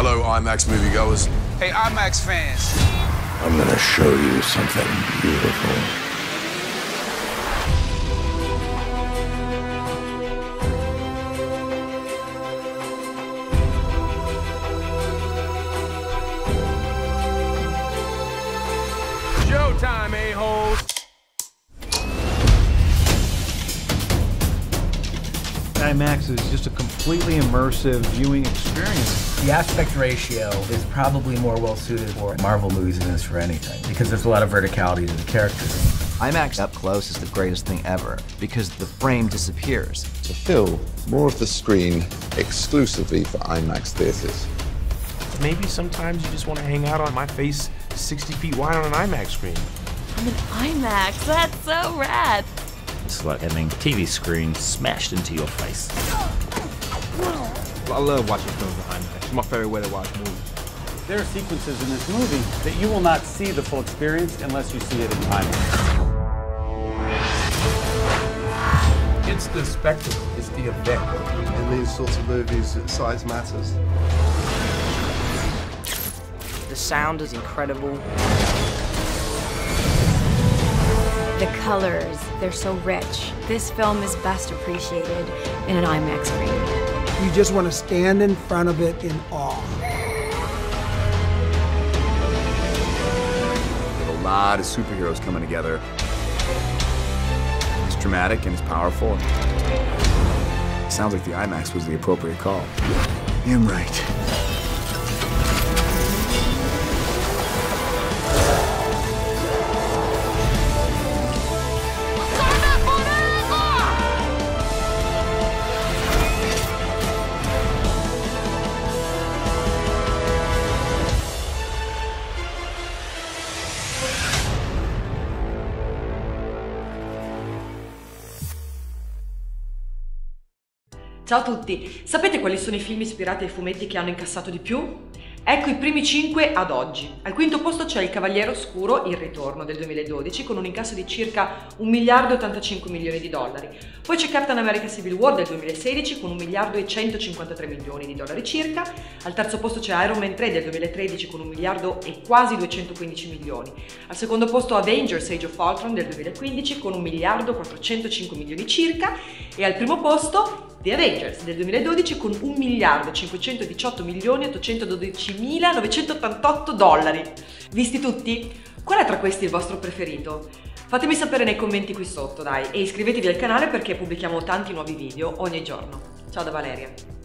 Hello, IMAX moviegoers. Hey, IMAX fans. I'm gonna show you something beautiful. Showtime, a-holes. IMAX is just a completely immersive viewing experience. The aspect ratio is probably more well suited for Marvel movies than it is for anything, because there's a lot of verticality to the characters. IMAX up close is the greatest thing ever because the frame disappears. To fill more of the screen exclusively for IMAX theaters. Maybe sometimes you just want to hang out on my face 60 feet wide on an IMAX screen. On an IMAX, that's so rad. It's like having a TV screen smashed into your face. I love watching films in IMAX. It's my favorite way to watch movies. There are sequences in this movie that you will not see the full experience unless you see it in IMAX. It's the spectacle, it's the event. In these sorts of movies, size matters. The sound is incredible. The colors, they're so rich. This film is best appreciated in an IMAX screen. You just want to stand in front of it in awe. We have a lot of superheroes coming together. It's dramatic and it's powerful. It sounds like the IMAX was the appropriate call. You're right. Ciao a tutti! Sapete quali sono i film ispirati ai fumetti che hanno incassato di più? Ecco i primi 5 ad oggi. Al quinto posto c'è Il Cavaliere Oscuro, Il Ritorno del 2012, con un incasso di circa 1 miliardo e 85 milioni di dollari. Poi c'è Captain America Civil War del 2016 con 1 miliardo e 153 milioni di dollari circa. Al terzo posto c'è Iron Man 3 del 2013 con 1 miliardo e quasi 215 milioni. Al secondo posto Avengers Age of Ultron del 2015 con 1 miliardo e 405 milioni circa. E al primo posto The Avengers del 2012 con 1 miliardo 518 milioni 812.988 dollari. Visti tutti? Qual è tra questi il vostro preferito? Fatemi sapere nei commenti qui sotto, dai, e iscrivetevi al canale perché pubblichiamo tanti nuovi video ogni giorno. Ciao da Valeria!